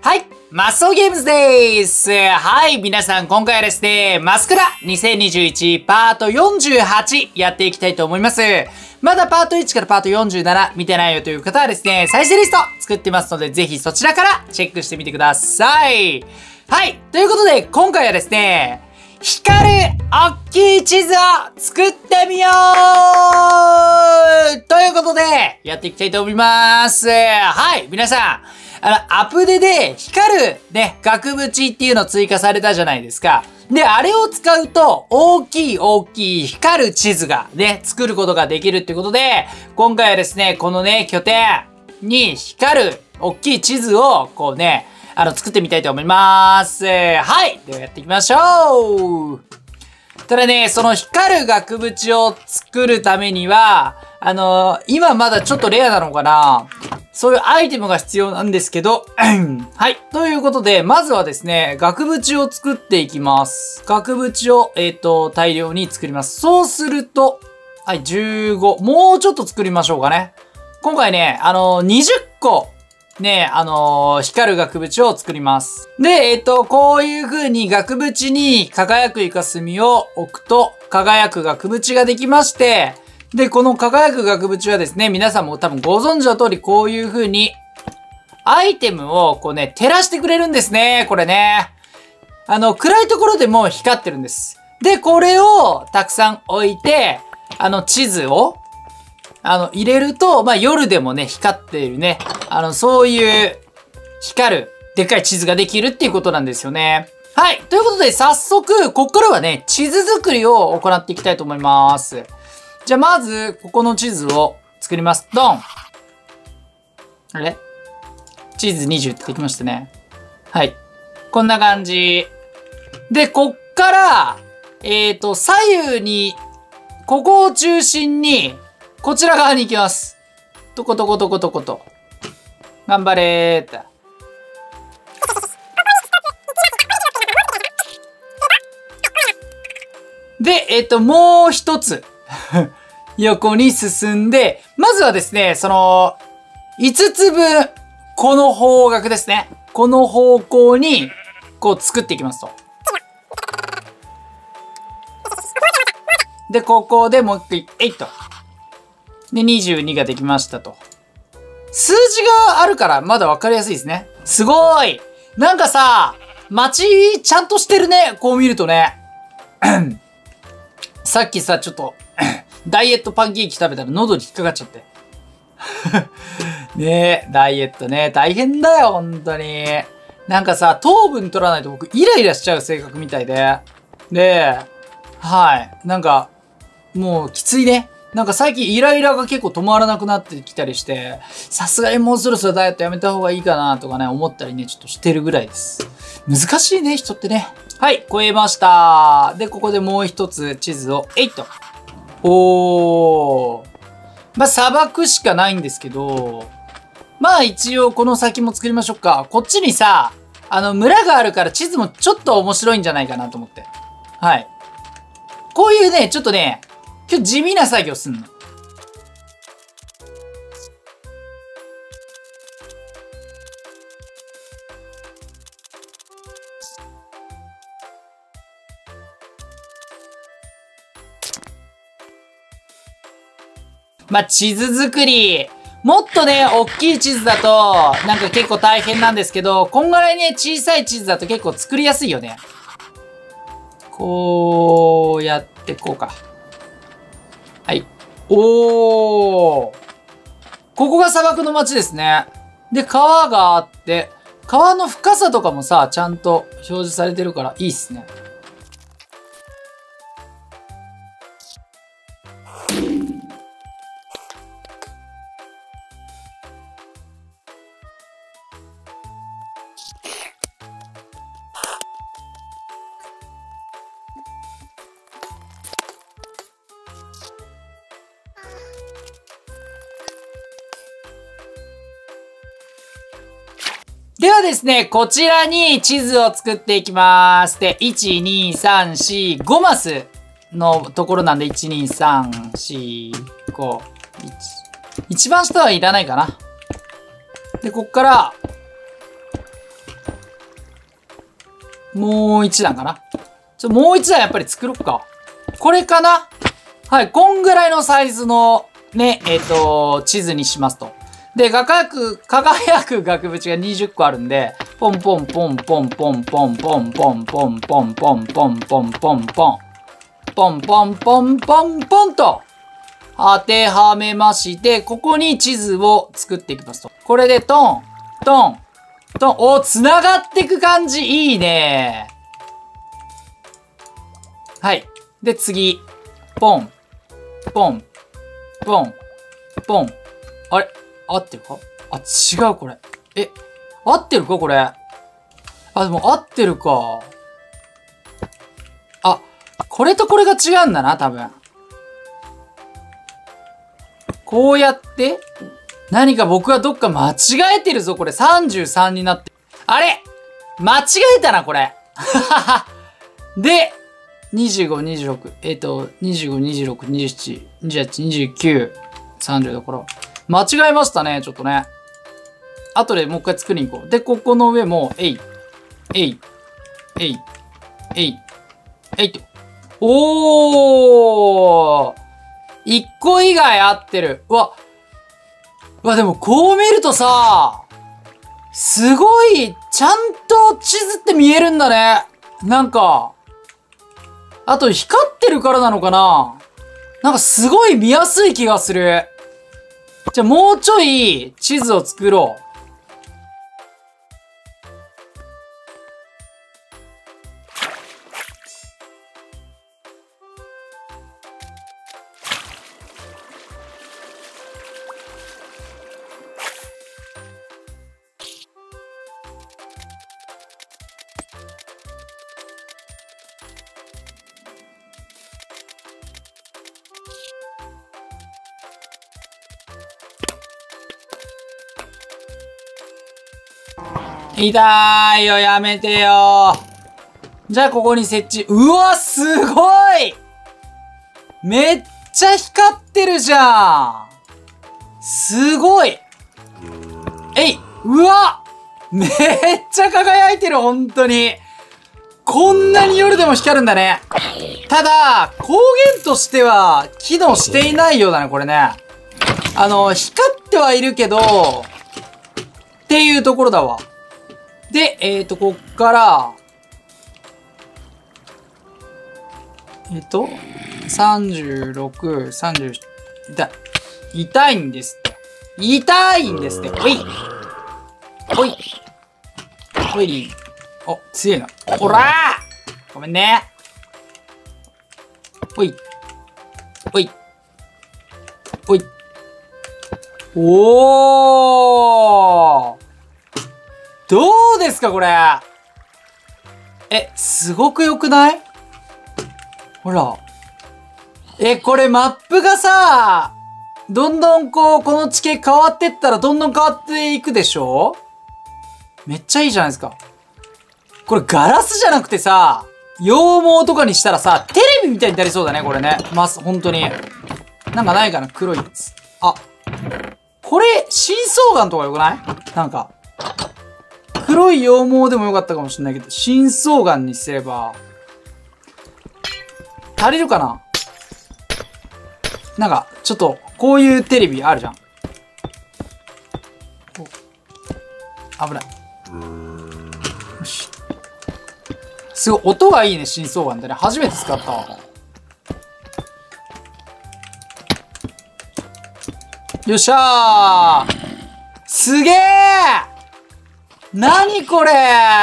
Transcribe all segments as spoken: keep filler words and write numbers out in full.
はい、マスオゲームズでーす。はい、皆さん今回はですね、マスクラにせんにじゅういちパートよんじゅうはちやっていきたいと思います。まだパートいちからパートよんじゅうなな見てないよという方はですね、再生リスト作ってますので、ぜひそちらからチェックしてみてください。はい、ということで今回はですね、光るおっきい地図を作ってみようということで、やっていきたいと思います。はい、皆さん、あの、アップデで光るね、額縁っていうの追加されたじゃないですか。で、あれを使うと、大きい大きい光る地図がね、作ることができるってことで、今回はですね、このね、拠点に光る大きい地図を、こうね、あの、作ってみたいと思います。はい。ではやっていきましょう。ただね、その光る額縁を作るためには、あのー、今まだちょっとレアなのかな？そういうアイテムが必要なんですけど、はい。ということで、まずはですね、額縁を作っていきます。額縁を、えっと、大量に作ります。そうすると、はい、じゅうご。もうちょっと作りましょうかね。今回ね、あのー、にじゅっこ、ね、あのー、光る額縁を作ります。で、えっと、こういう風に額縁に輝くイカスミを置くと、輝く額縁ができまして、で、この輝く額縁はですね、皆さんも多分ご存知の通り、こういう風に、アイテムをこうね、照らしてくれるんですね、これね。あの、暗いところでも光ってるんです。で、これをたくさん置いて、あの、地図を、あの、入れると、まあ、夜でもね、光っているね、あの、そういう、光る、でっかい地図ができるっていうことなんですよね。はい。ということで、早速、こっからはね、地図作りを行っていきたいと思います。じゃあ、まず、ここの地図を作ります。ドン！あれ？地図にじゅうってできましたね。はい。こんな感じ。で、こっから、えっと、左右に、ここを中心に、こちら側に行きます。とことことことこと。頑張れーって。で、えっと、もう一つ。横に進んで、まずはですね、その、いつつぶん、この方角ですね。この方向に、こう作っていきますと。で、ここでもう一回、えいっと。で、にじゅうにができましたと。数字があるから、まだわかりやすいですね。すごーい！なんかさ、街、ちゃんとしてるね。こう見るとね。さっきさ、ちょっと、ダイエットパンケーキ食べたら喉に引っかかっちゃって。ねえ、ダイエットね。大変だよ、本当に。なんかさ、糖分取らないと僕イライラしちゃう性格みたいで。で、はい。なんか、もうきついね。なんか最近イライラが結構止まらなくなってきたりして、さすがにもうそろそろダイエットやめた方がいいかなとかね、思ったりね、ちょっとしてるぐらいです。難しいね、人ってね。はい、超えました。で、ここでもう一つ地図を、えいっと。おー。まあ、砂漠しかないんですけど、まあ一応この先も作りましょうか。こっちにさ、あの村があるから地図もちょっと面白いんじゃないかなと思って。はい。こういうね、ちょっとね、今日地味な作業すんの。まあ、地図作り。もっとね、大きい地図だと、なんか結構大変なんですけど、こんぐらいね、小さい地図だと結構作りやすいよね。こうやってこうか。はい。おー。ここが砂漠の街ですね。で、川があって、川の深さとかもさ、ちゃんと表示されてるからいいっすね。ではですね、こちらに地図を作っていきます。で、いち、に、さん、よん、ごマスのところなんで、いち、に、さん、よん、ご、いち。一番下はいらないかな。で、こっから、 もう一段かな。ちょ、もう一段やっぱり作ろっか。これかな。はい、こんぐらいのサイズの、ね、えっと、地図にしますと。で、輝く、輝く額縁がにじゅっこあるんで、ポンポンポンポンポンポンポンポンポンポンポンポンポンポンポン。ポンポンポンポンポンと当てはめまして、ここに地図を作っていきますと。これでトン、トン、トン。お、繋がっていく感じいいね。はい。で、次。ポン、ポン、ポン、ポン。あれ合ってるか？あ、違うこれ。え、合ってるかこれ。あ、でも合ってるか。あ、これとこれが違うんだな、多分。こうやって、何か僕はどっか間違えてるぞ、これ。さんじゅうさんになって。あれ間違えたな、これ。で、にじゅうご、にじゅうろく、えっと、にじゅうご、にじゅうろく、にじゅうなな、にじゅうはち、にじゅうきゅう、さんじゅうだから。間違えましたね、ちょっとね。後でもう一回作りに行こう。で、ここの上も、えい、えい、えい、えい、えいと。おー一個以外合ってる。うわ。うわ、でもこう見るとさ、すごい、ちゃんと地図って見えるんだね。なんか、あと光ってるからなのかな？なんかすごい見やすい気がする。じゃあもうちょい地図を作ろう。痛いよ、やめてよ。じゃあここに設置。うわ、すごい！めっちゃ光ってるじゃん。すごい。えい、うわ！めっちゃ輝いてる、本当に。こんなに夜でも光るんだね。ただ、光源としては機能していないようだね、これね。あの、光ってはいるけど、っていうところだわ。で、えっと、こっから、えっと、さんじゅうろく、さんじゅう、痛い。痛いんですって。痛いんですって。ほい。ほい。ほい。お、強いな。ほらーごめんね。ほい。ほい。ほい。おーどうですかこれ。え、すごく良くない？ほら。え、これマップがさ、どんどんこう、この地形変わってったらどんどん変わっていくでしょ？めっちゃいいじゃないですか。これガラスじゃなくてさ、羊毛とかにしたらさ、テレビみたいになりそうだね、これね。ま、本当に。なんかないかな黒いやつ。あ。これ、深層岩とか良くない？なんか。黒い羊毛でもよかったかもしれないけど、深層岩にすれば、足りるかな？なんか、ちょっと、こういうテレビあるじゃん。危ない。よし。すごい、音がいいね、深層岩ってね。初めて使ったわ。よっしゃー！すげー！なにこれ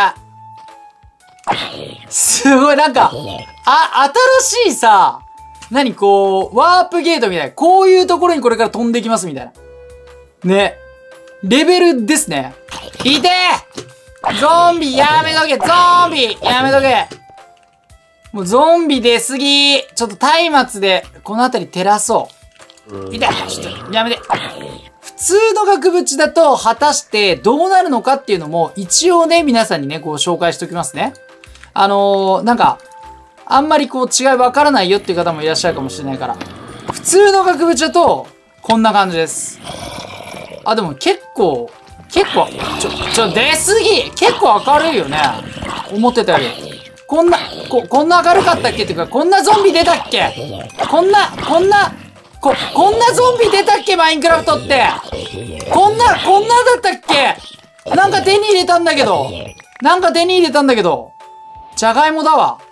すごい、なんか、あ、新しいさ、なにこう、ワープゲートみたいな。こういうところにこれから飛んできますみたいな。ね。レベルですね。いてーゾンビやめとけゾンビやめとけもうゾンビ出すぎちょっと松明で、この辺り照らそう。いてちょっと、やめて。普通の額縁だと果たしてどうなるのかっていうのも一応ね、皆さんにね、こう紹介しておきますね。あのー、なんか、あんまりこう違いわからないよっていう方もいらっしゃるかもしれないから。普通の額縁だと、こんな感じです。あ、でも結構、結構、ちょ、ちょ、出すぎ結構明るいよね。 思ってたより。こんな、こ、こんな明るかったっけっていうか、こんなゾンビ出たっけこんな、こんな、こ、こんなゾンビ出たっけマインクラフトって。こんな、こんなだったっけ。なんか手に入れたんだけど。なんか手に入れたんだけど。じゃがいもだわ。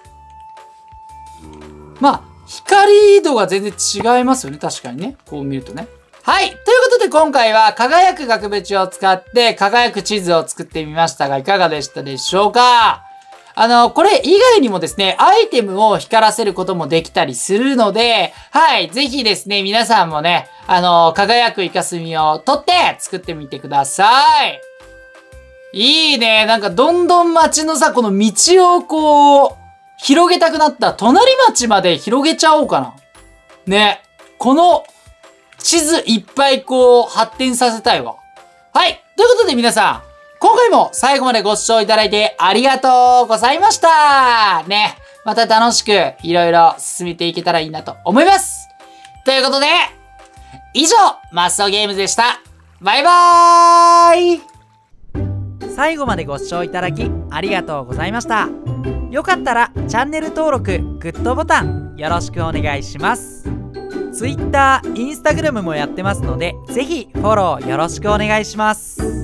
まあ、光度が全然違いますよね。確かにね。こう見るとね。はい。ということで今回は輝く額縁を使って輝く地図を作ってみましたが、いかがでしたでしょうか？あの、これ以外にもですね、アイテムを光らせることもできたりするので、はい。ぜひですね、皆さんもね、あの、輝くイカスミを取って作ってみてください。いいね。なんかどんどん街のさ、この道をこう、広げたくなった。隣町まで広げちゃおうかな。ね。この地図いっぱいこう発展させたいわ。はい。ということで皆さん、今回も最後までご視聴いただいてありがとうございました。ね。また楽しくいろいろ進めていけたらいいなと思います。ということで、以上、マスオゲームズでした。バイバーイ。最後までご視聴いただきありがとうございました。よかったらチャンネル登録、グッドボタンよろしくお願いします。Twitter、Instagram もやってますので、ぜひフォローよろしくお願いします。